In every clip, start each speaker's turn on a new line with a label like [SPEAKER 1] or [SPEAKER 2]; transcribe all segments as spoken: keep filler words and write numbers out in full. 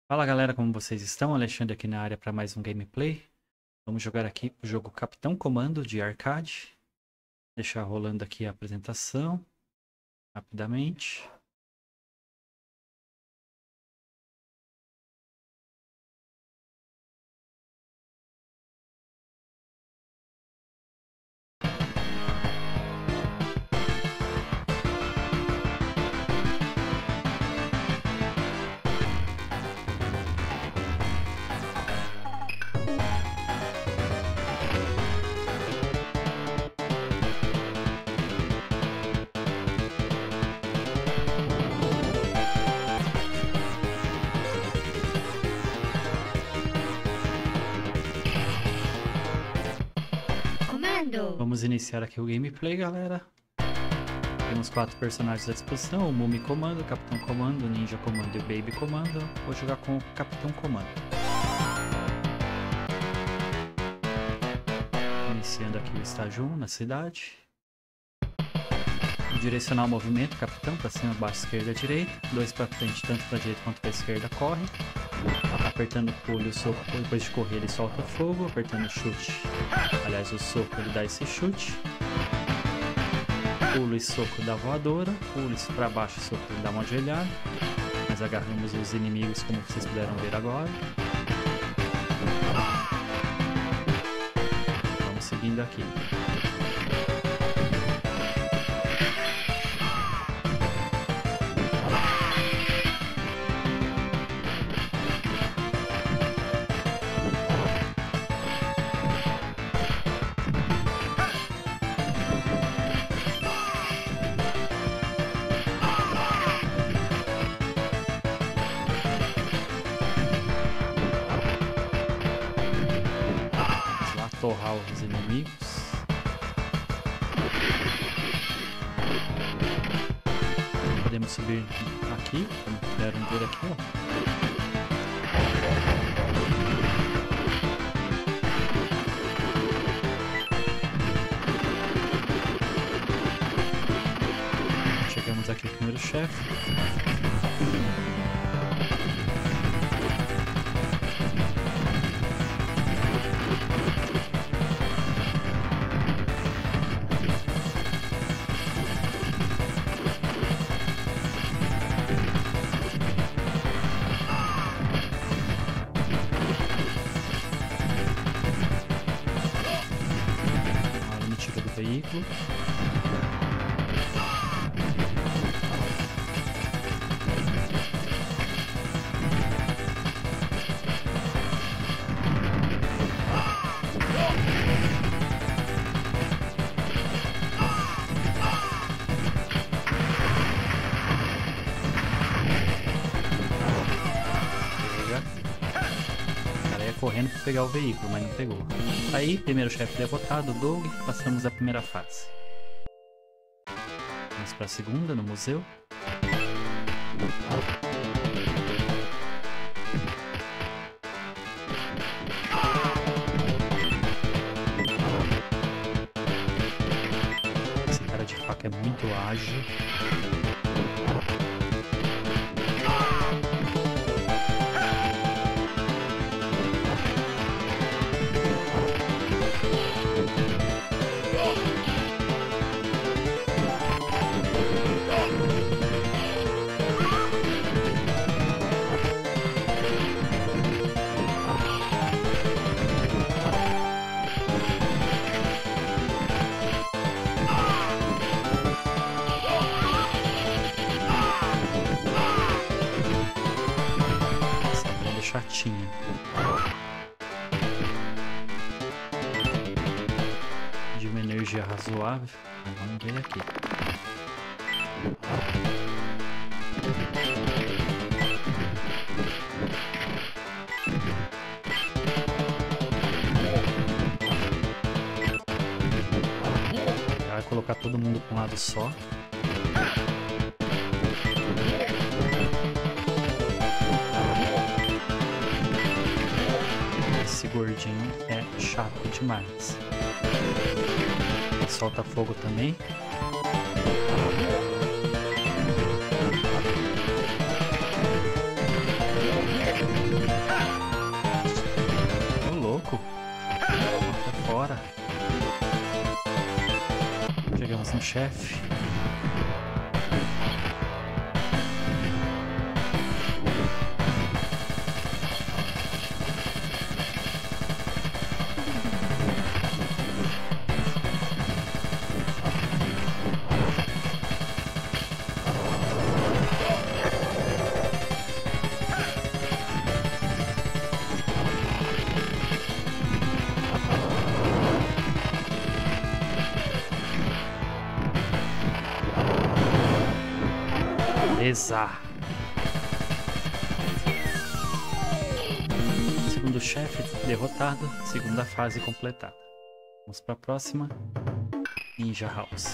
[SPEAKER 1] Fala galera, como vocês estão? Alexandre aqui na área para mais um gameplay. Vamos jogar aqui o jogo Capitão Comando de arcade. Deixar rolando aqui a apresentação rapidamente. Vamos iniciar aqui o gameplay, galera. Temos quatro personagens à disposição: o Mumi Comando, o Capitão Comando, o Ninja Comando e o Baby Comando. Vou jogar com o Capitão Comando. Iniciando aqui o estágio um na cidade. Direcionar o movimento: capitão para cima, baixo, esquerda, direita. Dois para frente, tanto para direita quanto para esquerda, corre. Apertando o pulo e o soco, depois de correr ele solta fogo. Apertando o chute, aliás o soco, ele dá esse chute. Pulo e soco da voadora. Pulo para baixo e soco, ele dá uma ajoelhada. Nós agarramos os inimigos, como vocês puderam ver agora. Vamos seguindo aqui. Torrar os inimigos. Podemos subir aqui, como puderam ver aqui, ó. Chegamos aqui no primeiro chefe. Veículo. Correndo para pegar o veículo, mas não pegou. Aí, primeiro chefe derrotado, o Doug, passamos a primeira fase. Vamos para a segunda, no museu. Esse cara de faca é muito ágil. Chatinha. De uma energia razoável. Vamos ver aqui. Vai colocar todo mundo para um lado só. Esse gordinho é chato demais. Ele solta fogo também. chefe. Beleza. Segundo chefe derrotado, segunda fase completada. Vamos para a próxima. Ninja House.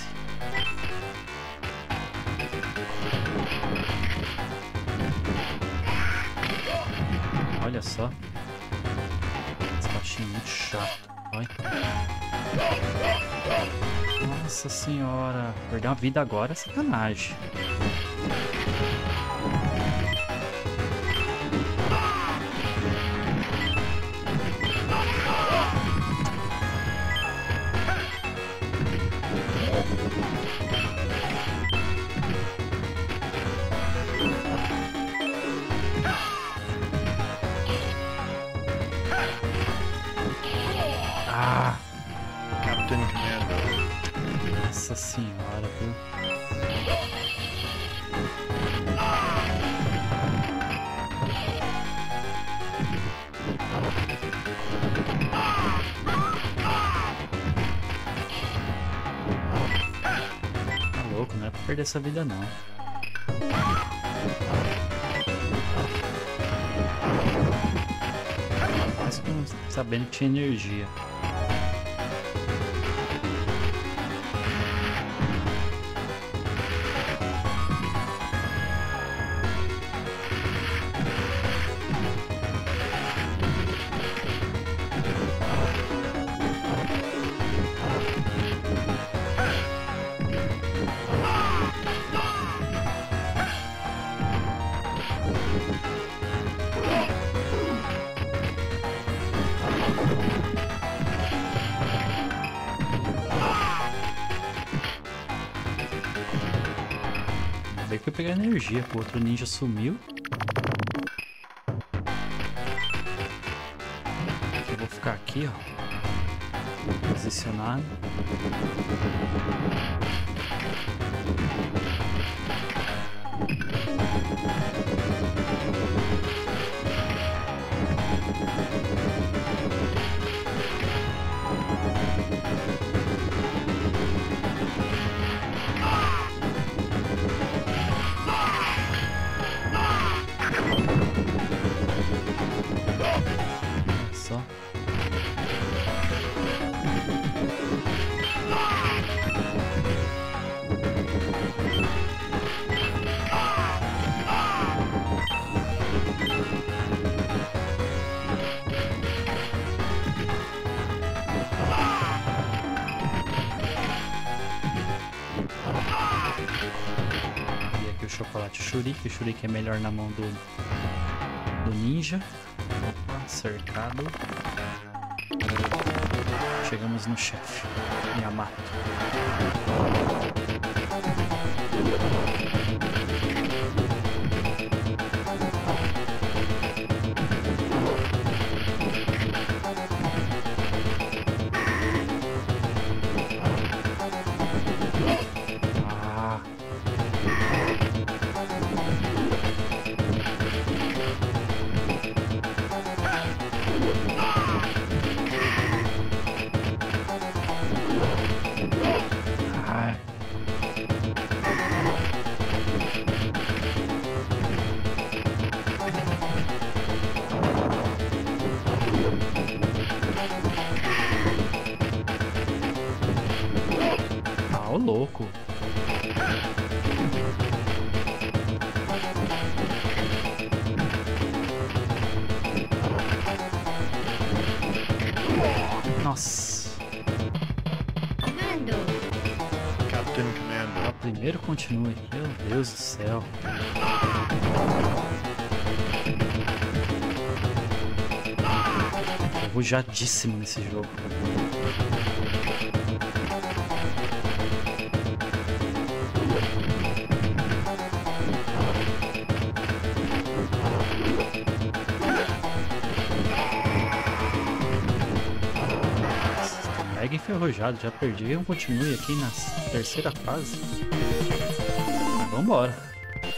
[SPEAKER 1] Olha só. Esse baixinho é muito chato. Olha. Nossa senhora. Perder uma vida agora é sacanagem. Ah!
[SPEAKER 2] Captain Commando.
[SPEAKER 1] Nossa senhora, viu? Tá louco, não é pra perder essa vida não. Mas sabendo que tinha energia. Ainda bem que eu pegar energia, o outro ninja sumiu. Eu vou ficar aqui, ó, posicionado. Só. E aqui o chocolate Shuriken. O Shuriken é melhor na mão do, do ninja. Opa, cercado. Chegamos no chefe, Yamato. Ah. Ai. Ah, ô louco. Nossa.
[SPEAKER 2] Captain Commando.
[SPEAKER 1] Ah, primeiro continue. Meu Deus do céu. Enferrujadíssimo nesse jogo. mega enferrujado, já perdi um continue aqui na terceira fase. Mas vambora.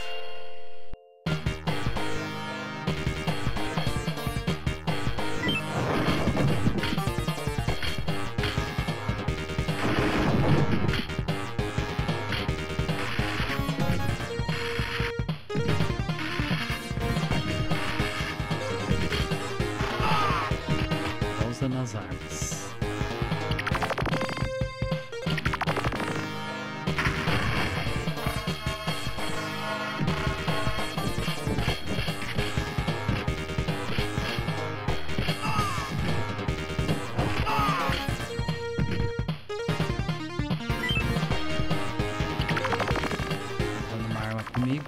[SPEAKER 1] Pausa nas armas. Dando uma arma comigo.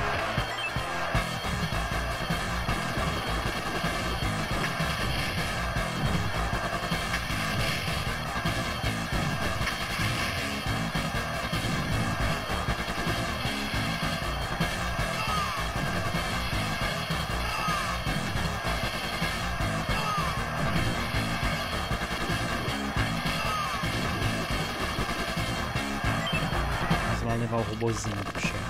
[SPEAKER 1] Lá levar o robozinho pro chefe.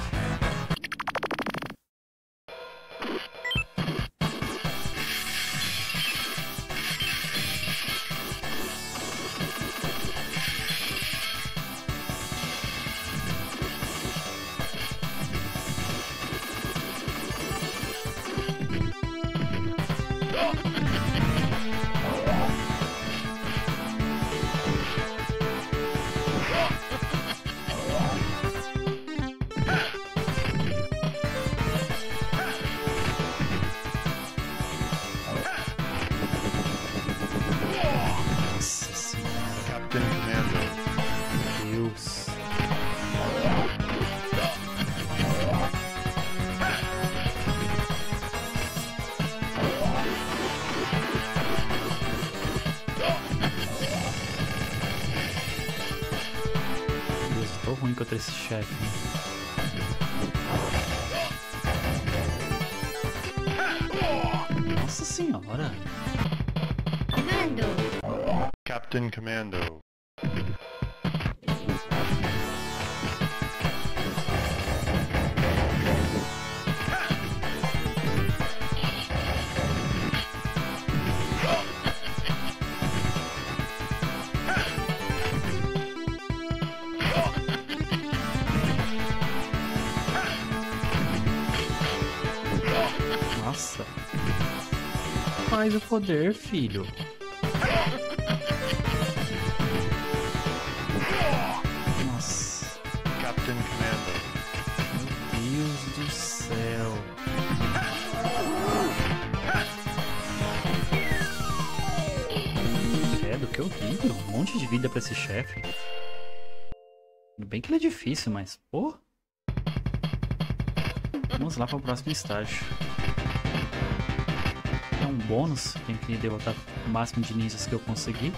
[SPEAKER 1] Nossa senhora.
[SPEAKER 2] Captain Commando.
[SPEAKER 1] Meu Deus. Deus, eu tô ruim contra esse chefe. Nossa senhora.
[SPEAKER 2] Captain Commando.
[SPEAKER 1] Nossa. Faz o poder, filho. Nossa.
[SPEAKER 2] Captain Commando.
[SPEAKER 1] Meu Deus do céu. Credo, que horrível. Um monte de vida pra esse chefe. Tudo bem que ele é difícil, mas, pô. Vamos lá para o próximo estágio. É um bônus, tenho que derrotar o máximo de ninjas que eu conseguir.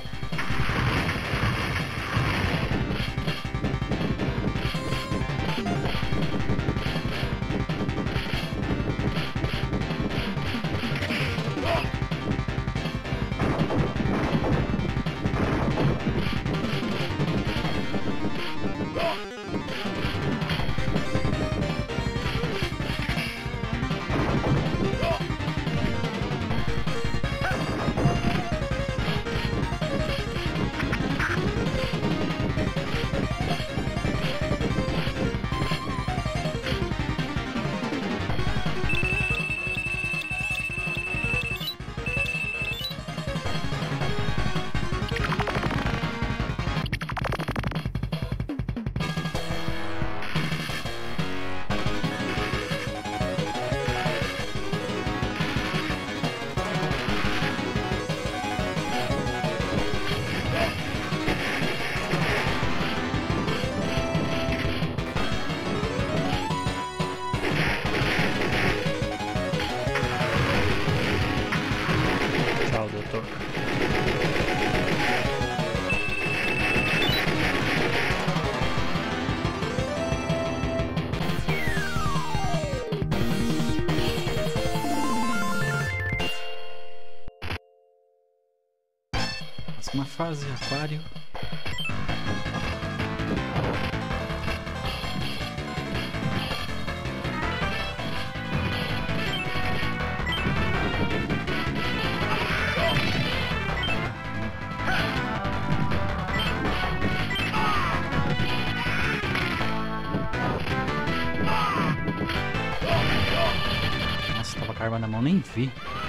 [SPEAKER 1] Tchau, doutor. Próxima fase, aquário. com a arma na mão, nem vi.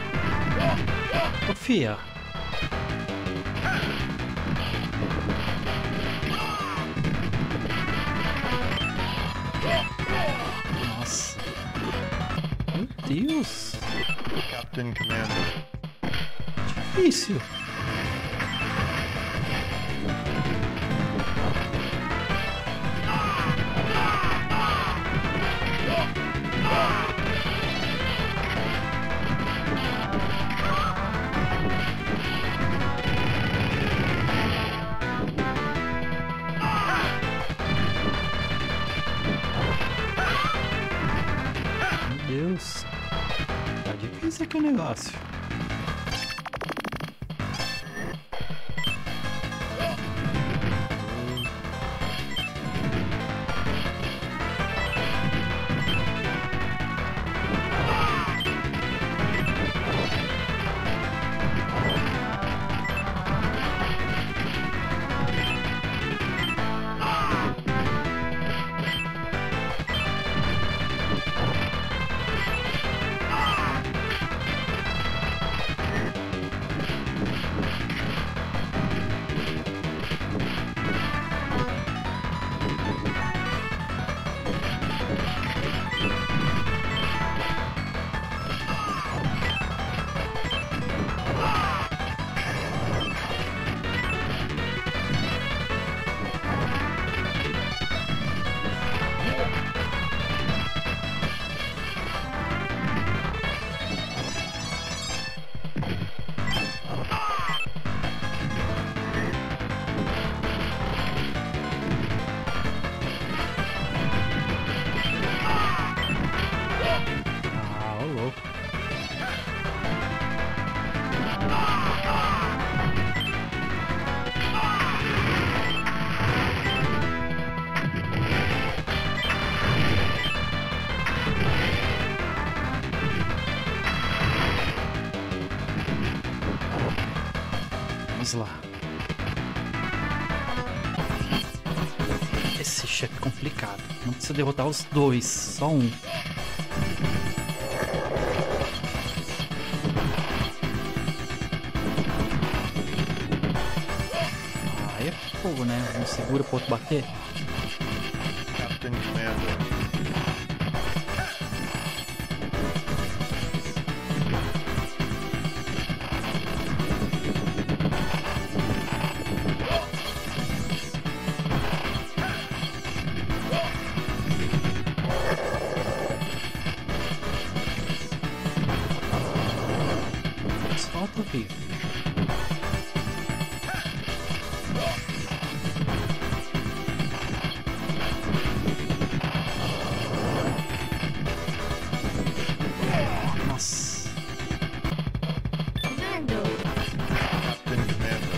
[SPEAKER 1] Ô, fia. Nossa. Meu Deus.
[SPEAKER 2] Captain Commando.
[SPEAKER 1] Difícil. Meu Deus. Tá difícil aqui o negócio. Vamos lá. Esse chefe é complicado. Não precisa derrotar os dois, só um. Ah, é fogo, né? Um segura pro outro bater.
[SPEAKER 2] Captain Commando.
[SPEAKER 1] Falta vivo. Nossa.
[SPEAKER 3] Commando.
[SPEAKER 2] Captain Commando.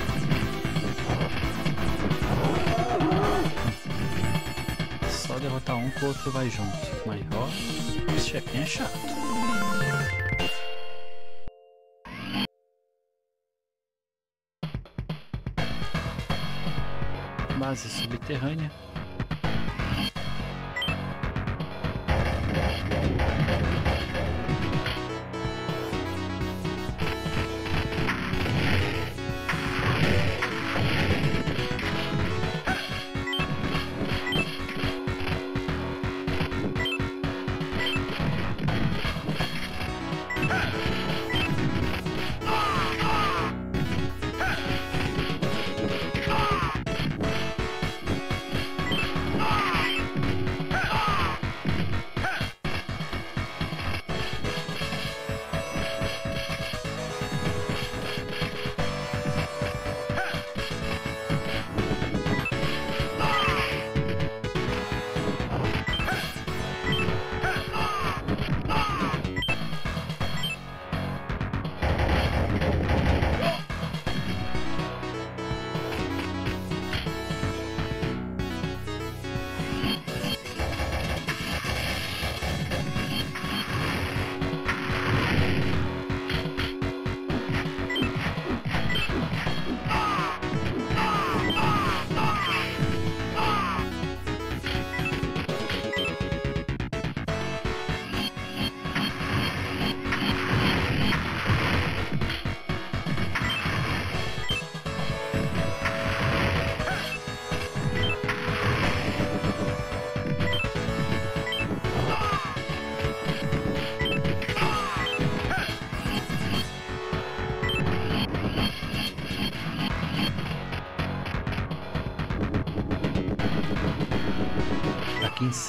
[SPEAKER 1] Só derrotar um que o outro vai junto. Mas ó, esse chefinho é chato. Base subterrânea.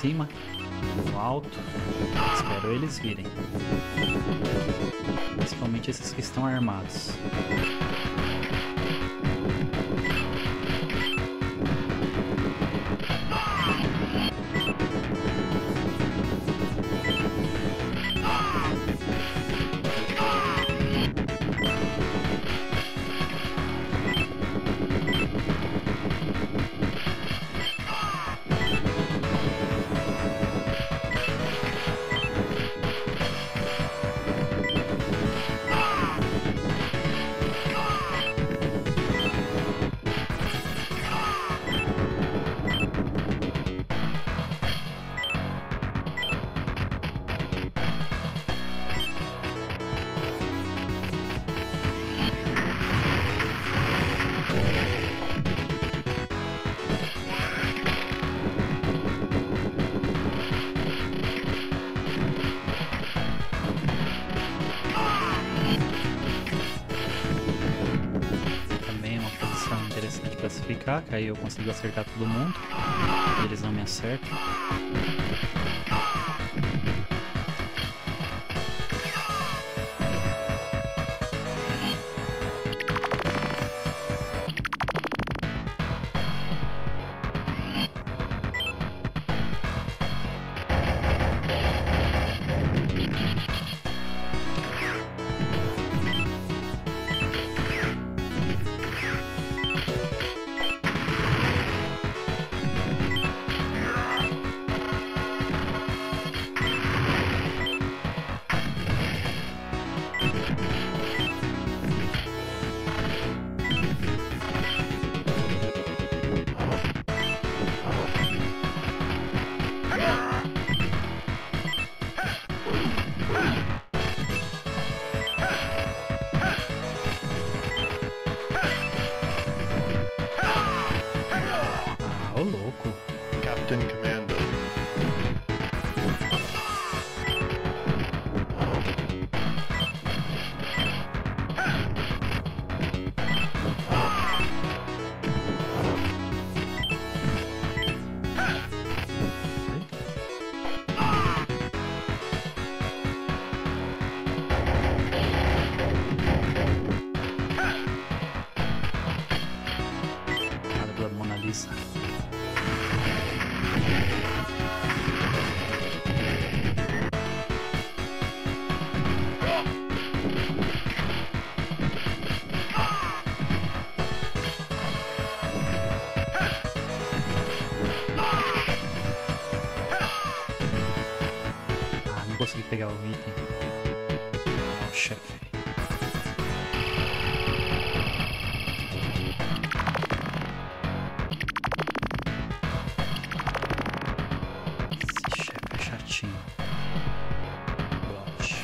[SPEAKER 1] cima, no alto. Espero eles virem. Principalmente esses que estão armados. Classificar, que aí eu consigo acertar todo mundo e eles não me acertam. Ô louco.
[SPEAKER 2] Captain Commando.
[SPEAKER 1] Cara da Mona Lisa. Ah, não consegui pegar o item. Ah, o chefe. Esse chefe é chatinho. Blot.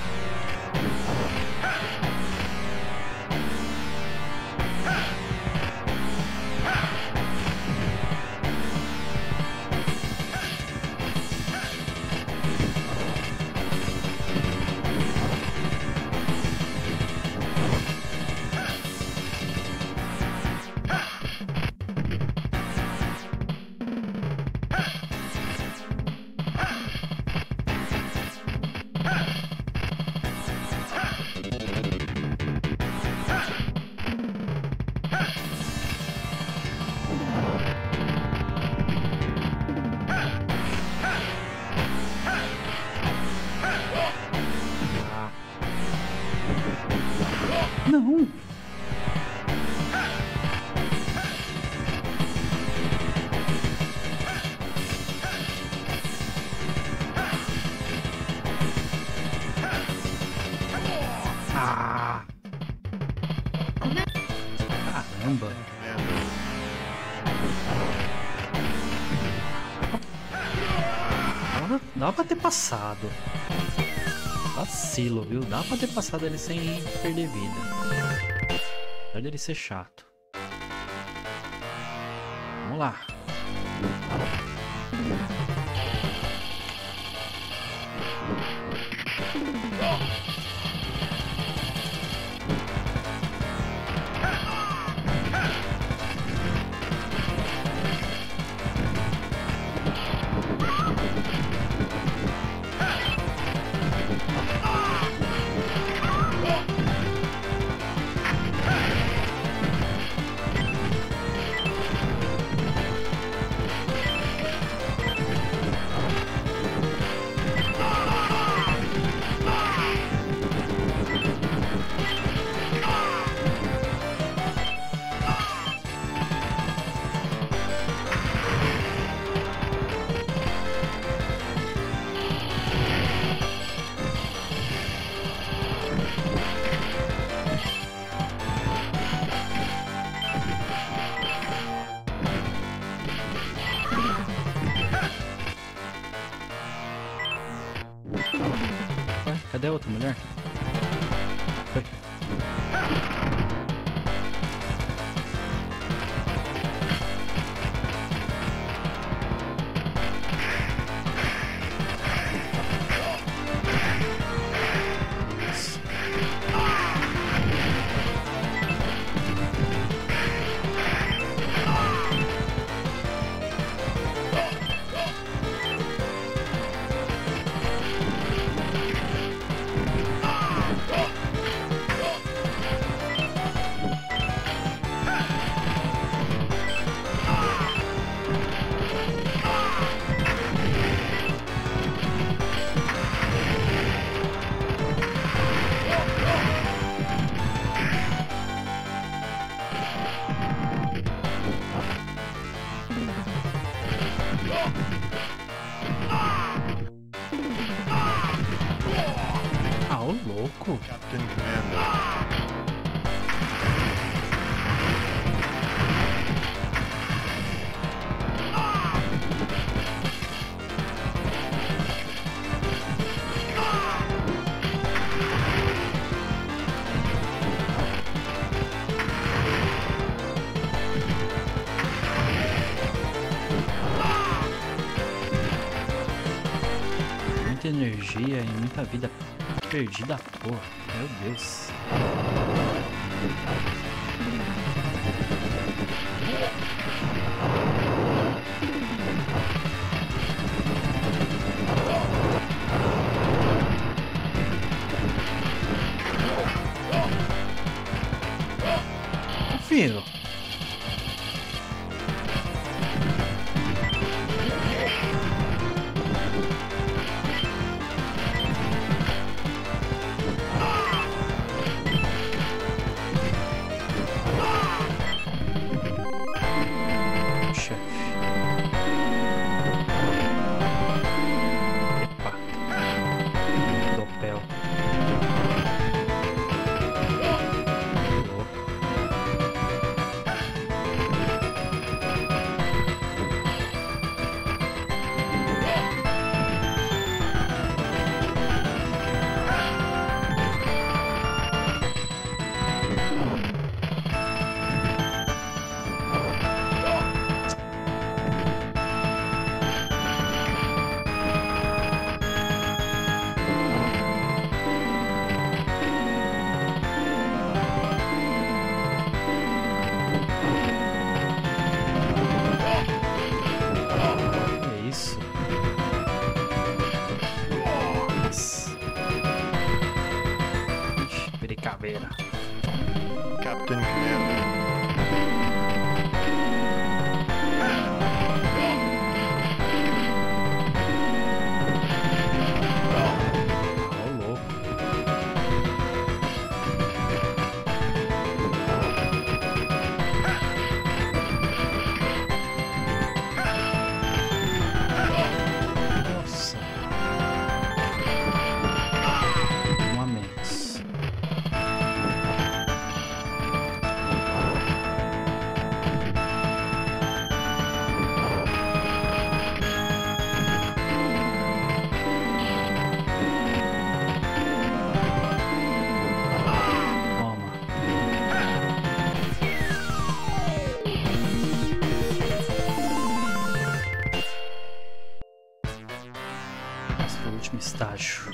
[SPEAKER 1] Não! Ah! Caramba! Dá, dá pra ter passado. Vacilo, viu? Dá pra ter passado ele sem perder vida. Apesar dele ser chato. Vamos lá. Ué, cadê a outra mulher? Foi. Ah, ô louco!
[SPEAKER 2] Captain Commando.
[SPEAKER 1] Muita energia e muita vida perdida à toa. Meu Deus. Filho. Caveira.
[SPEAKER 2] Captain Commando.
[SPEAKER 1] Ô, louco. Nossa. Um a menos. Último estágio.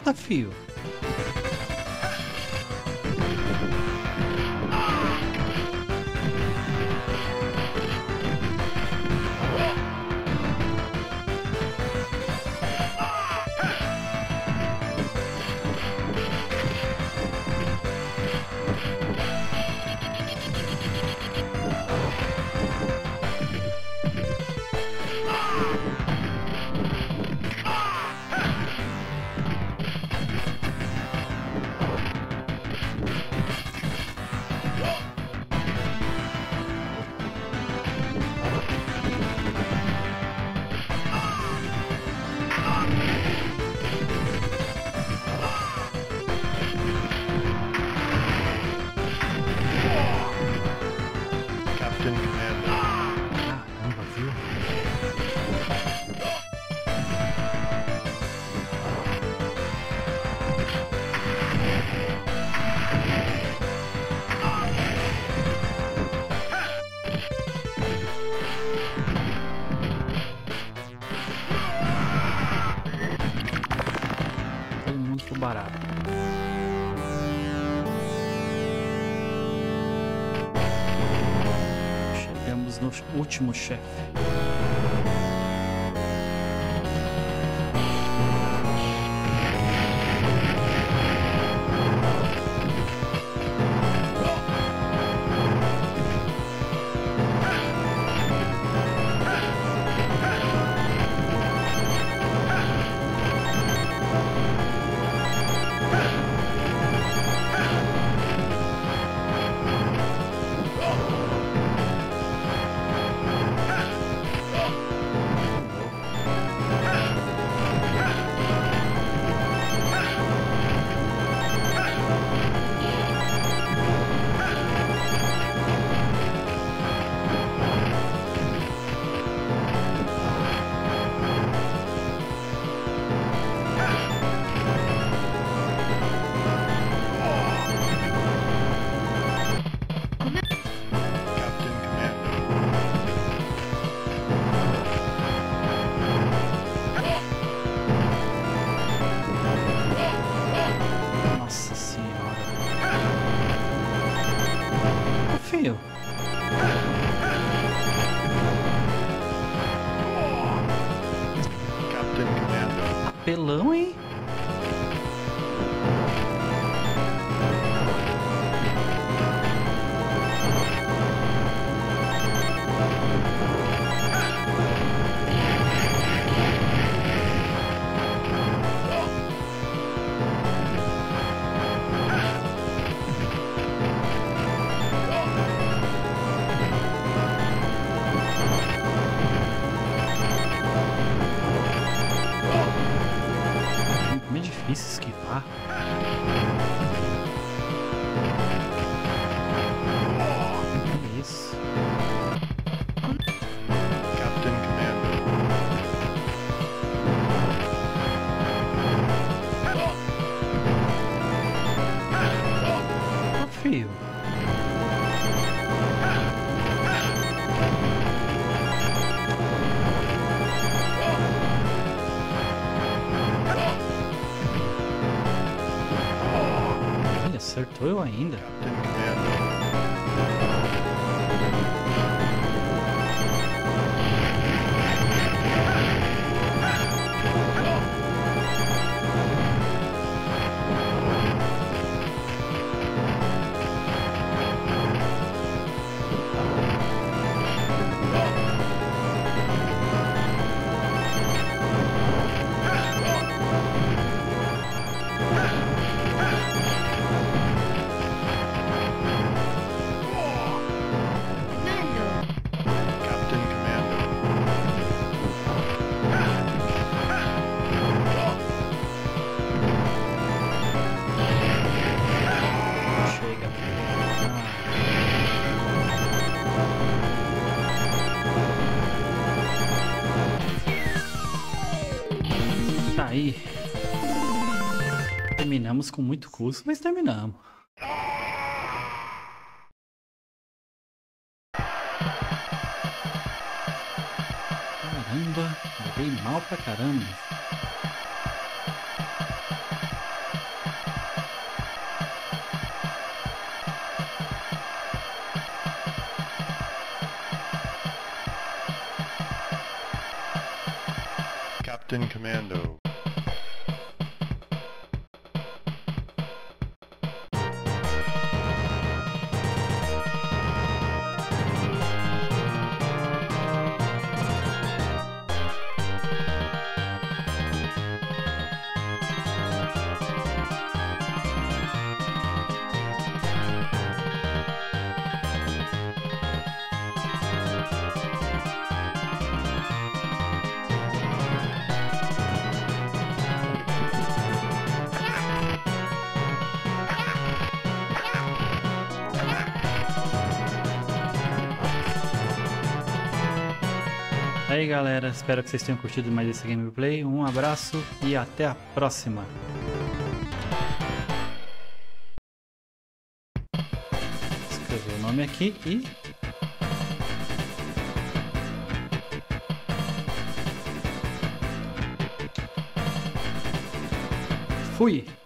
[SPEAKER 1] Mata, fio.
[SPEAKER 2] Captain Commando.
[SPEAKER 1] Caramba, viu? Todo mundo ficou barato. Chegamos no último chefe.
[SPEAKER 2] Captain Commando.
[SPEAKER 1] Nossa senhora. Ô, fio.
[SPEAKER 2] Captain Commando.
[SPEAKER 1] Apelão, hein? Como é difícil esquivar. Olha isso.
[SPEAKER 2] Captain Commando.
[SPEAKER 1] Ô, fio. Olha, acertou eu ainda.
[SPEAKER 2] Captain Commando. Captain Commando.
[SPEAKER 1] Chega. Ah. Tá aí. Terminamos com muito custo, mas terminamos. Caramba, joguei mal pra caramba.
[SPEAKER 2] Captain Commando.
[SPEAKER 1] Aí galera, espero que vocês tenham curtido mais esse gameplay. Um abraço e até a próxima. Escrever o nome aqui e... fui!